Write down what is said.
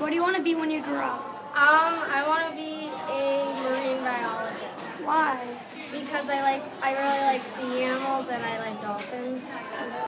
What do you want to be when you grow up? I want to be a marine biologist. Why? Because I really like sea animals and I like dolphins.